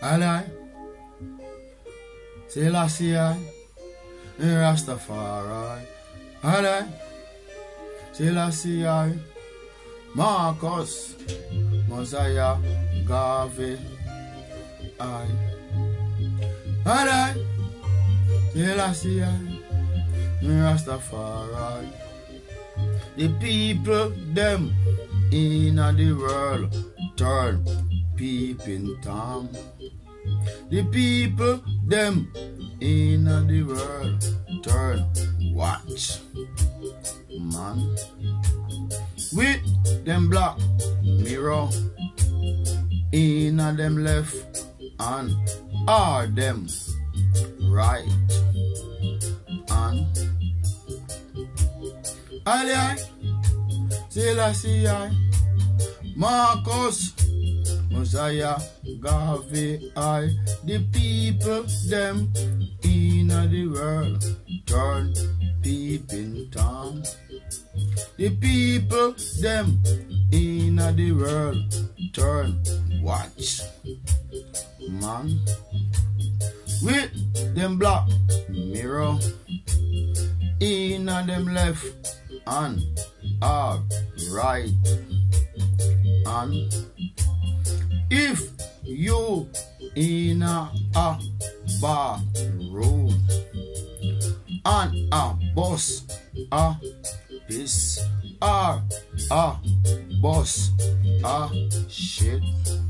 Alai, Selassie, Rastafari. Alai, Selassie, Marcus, Mosiah, Garvey. Alai, Selassie, Rastafari. The people, them, in the world, turn peeping Tom. The people, them, in the world, turn watch. Man, with them black mirror, in them left, and are them right. And Ali, Selassie, Marcus, Mosiah, Garvey, the people, them, in the world, turn peeping Tom. The people, them, in the world, turn watch. Man, with them black mirror, in them left, and are right. And if you in a bar room and a boss a piss or a boss a shit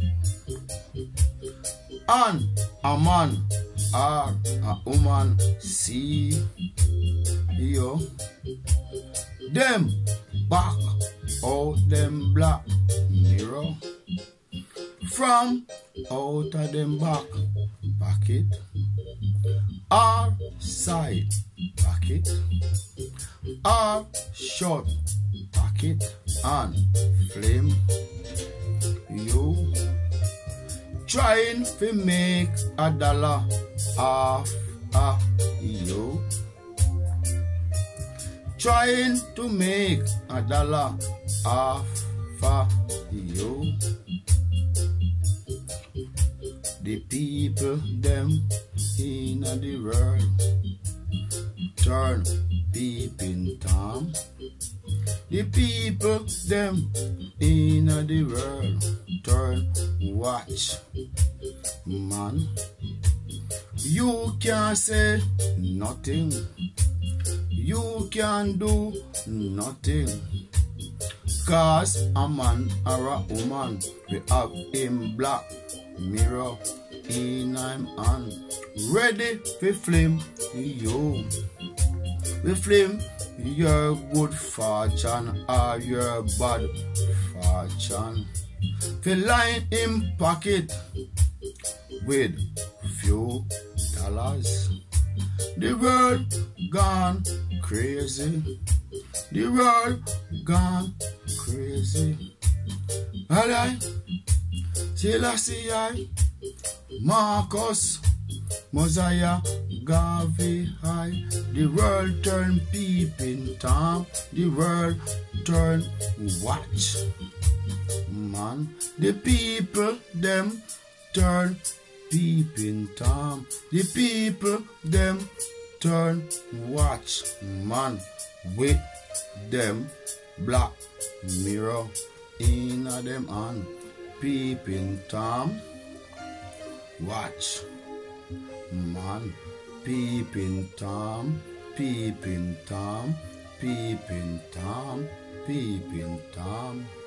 and a man or a woman see you, them back out them black mirror from out of them back pocket or side pocket or short pocket and flame you trying to make $1 off you, trying to make $1 off you. The people, them, in the world, turn peeping Tom. The people, them, in the world, turn watch. Man, you can't say nothing. You can't do nothing. Cause a man or a woman, we have him black mirror in him hand, ready to flame you. We flame your good fortune or your bad fortune. We line him pocket with few dollars. The world gone crazy. The world gone crazy. Alright, Selassie, Marcus, Mosiah, Garvey, the world turn peeping Tom. The world turn watch. Man, the people, them, turn peeping Tom. The people, them, turn watch. Man, with them black mirror in them hand, peeping Tom. Watch. Man, peeping Tom, peeping Tom, peeping Tom, peeping Tom.